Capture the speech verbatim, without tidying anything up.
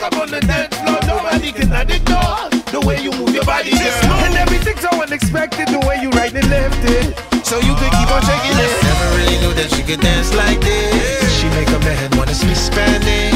up on the dance floor, nobody can ignore the way you move your body, girl. And everything's so unexpected, the way you right and left it, so you could keep on shaking it. Never really knew that she could dance like this. She make a man wanna speak Spanish.